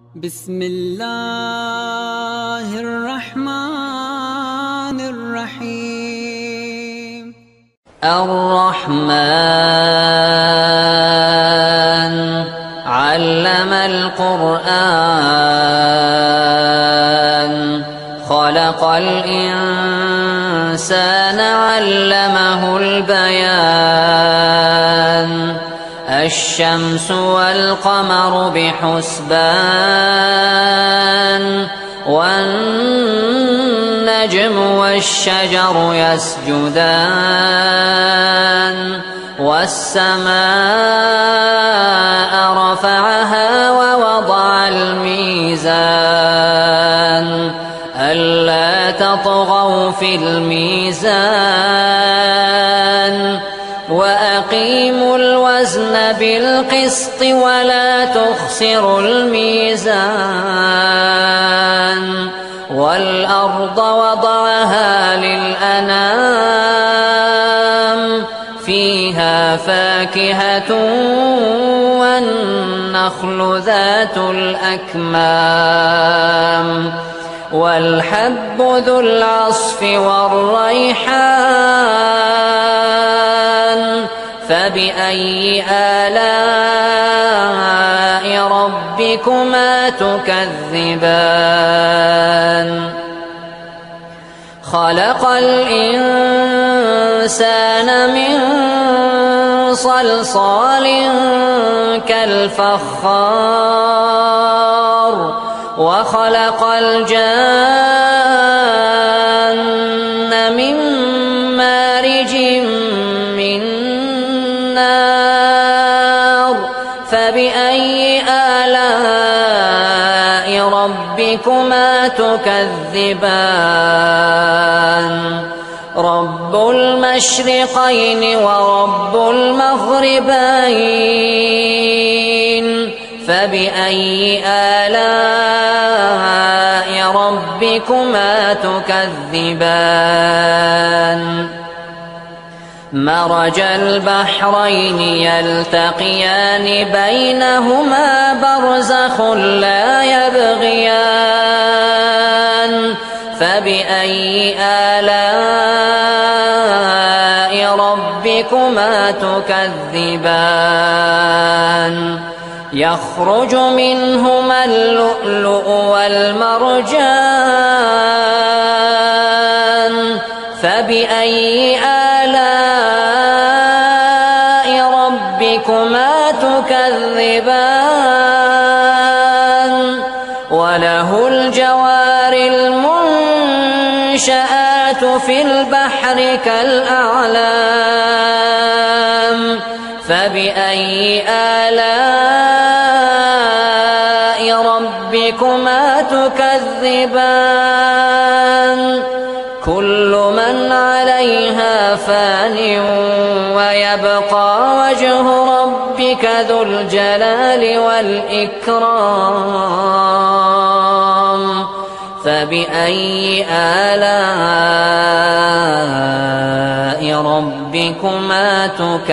بسم الله الرحمن الرحيم. الرحمن علم القرآن خلق الإنسان علمه البيان الشمس والقمر بحسبان والنجم والشجر يسجدان والسماء رفعها ووضع الميزان ألا تطغوا في الميزان وأقيموا الوزن بالقسط ولا تخسروا الميزان والأرض وضعها للأنام فيها فاكهة والنخل ذات الأكمام والحب ذو العصف والريحان فبأي آلاء ربكما تكذبان خلق الإنسان من صلصال كالفخار وخلق الجان من مارج من نار فبأي آلاء ربكما تكذبان رب المشرقين ورب المغربين فبأي آلاء ربكما تكذبان مرج البحرين يلتقيان بينهما برزخ لا يبغيان فبأي آلاء ربكما تكذبان يخرج منهما اللؤلؤ والمرجان فبأي آلاء ربكما تكذبان وله الجوار المنشآت في البحر كالأعلام فبأي آلاء ربكما تكذبان كل من عليها فان ويبقى وجه ربك ذو الجلال والإكرام فبأي آلاء ربكما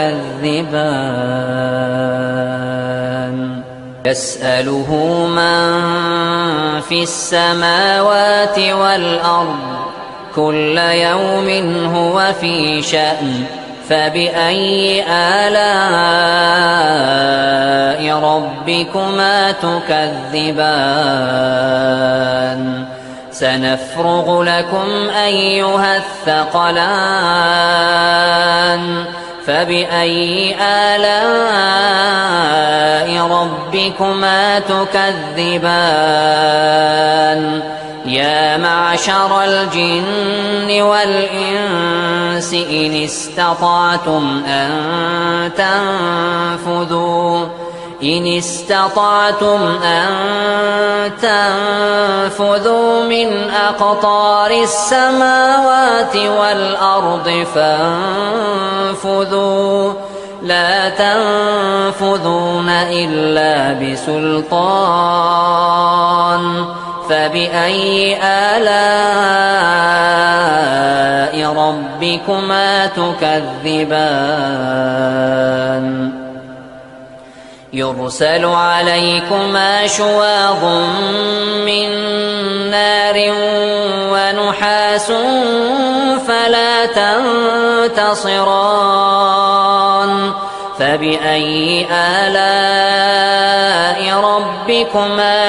تكذبان يسأله من في السماوات والأرض كل يوم هو في شأن فبأي آلاء ربكما تكذبان سنفرغ لكم أيها الثقلان فبأي آلاء ربكما تكذبان يا معشر الجن والإنس إن استطعتم أن تنفذوا من أقطار السماوات والأرض فانفذوا لا تنفذون إلا بسلطان فبأي آلاء ربكما تكذبان يرسل عليكما شواظ من نار ونحاس فلا تنتصران فبأي آلاء ربكما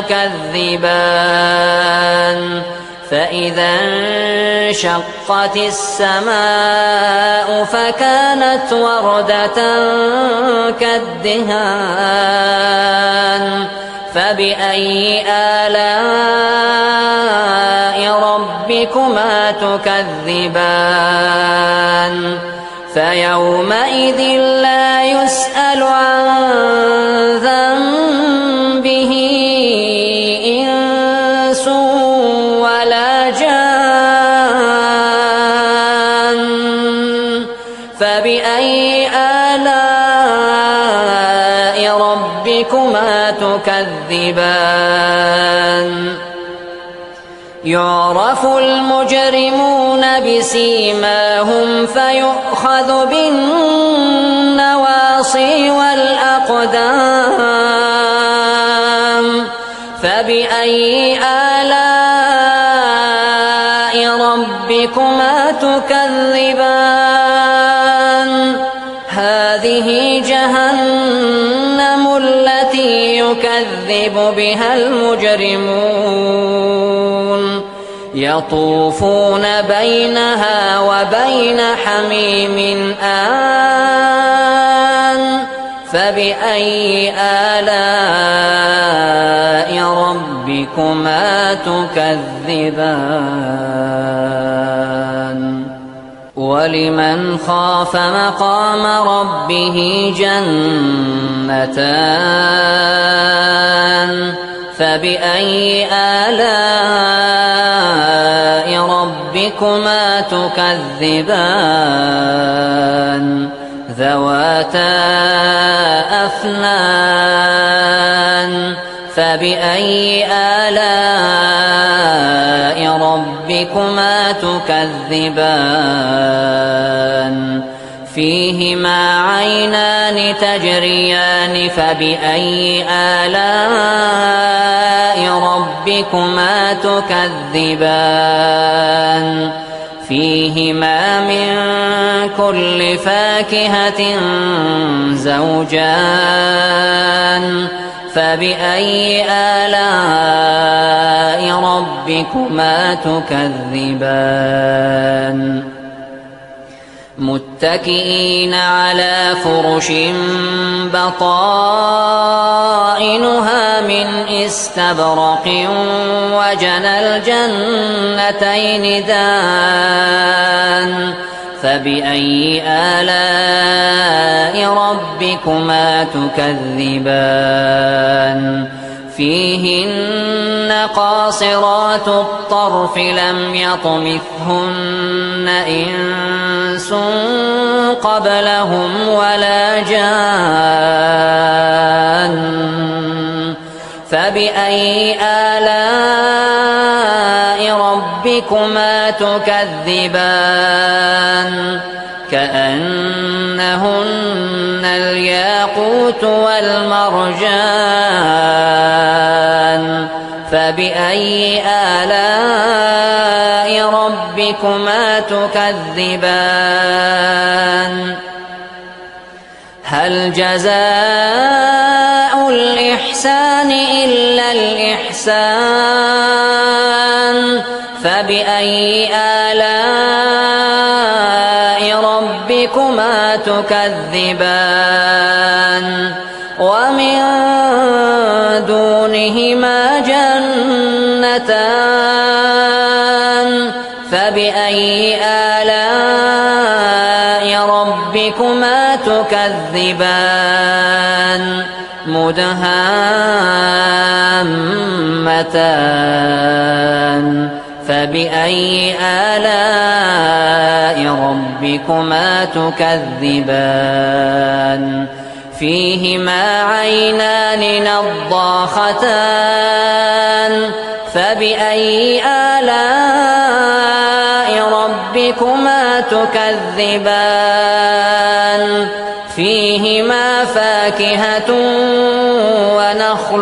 تكذبان فإذا انشقت السماء فكانت وردة كالدهان فبأي آلاء ربكما تكذبان فيومئذ لا يسأل عن ذنبه إنس ولا جان فبأي آلاء ربكما تكذبان يعرف المجرمون بسيماهم فيؤخذ بالنواصي والأقدام فبأي آلاء ربكما تكذبان هذه جهنم التي يكذب بها المجرمون يطوفون بينها وبين حميم آن فبأي آلاء ربكما تكذبان ولمن خاف مقام ربه جنتان فبأي آلاء ربكما تكذبان ذواتا أفنان فبأي آلاء ربكما تكذبان فيهما عينان تجريان فبأي آلاء ربكما تكذبان فيهما من كل فاكهة زوجان فبأي آلاء ربكما تكذبان متكئين على فرش بطائنها من استبرق وجنى الجنتين دان فبأي آلاء ربكما تكذبان فيهن قاصرات الطرف لم يطمثهن إنس قبلهم ولا جان فبأي آلاء ربكما تكذبان كأنهن الياقوت والمرجان فبأي آلاء ربكما تكذبان هل جزاء الإحسان إلا الإحسان فبأي آلاء ربكما تكذبان ومن دونهما جنتان فبأي آلاء ربكما تكذبان مدهامتان فبأي آلاء ربكما تكذبان فيهما عينان نضاختان فبأي آلاء ربكما تكذبان فيهما فاكهة ونخل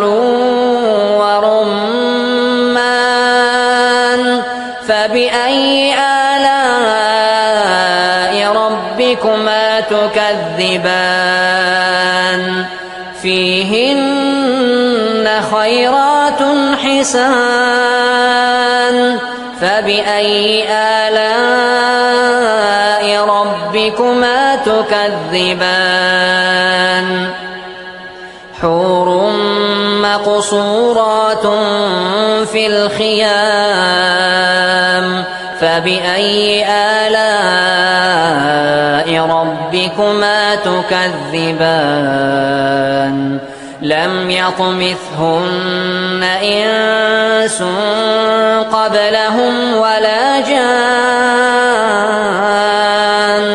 ورمان فبأي آلاء ربكما تكذبان فيهن خيرات حسان فبأي آلاء ربكما تكذبان حور مقصورات في الخيام فبأي آلاء ربكما تكذبان لم يطمثهن إنس قبلهم ولا جان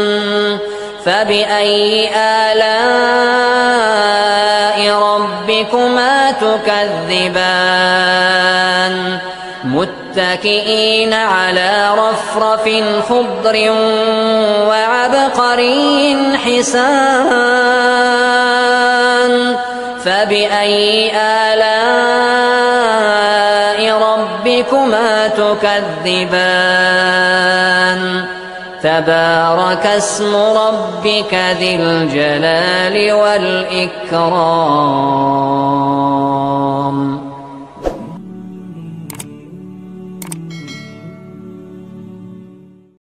فبأي آلاء ربكما تكذبان متكئين على رفرف خضر وعبقري حسان فبأي آلاء ربكما تكذبان تبارك اسم ربك ذي الجلال والإكرام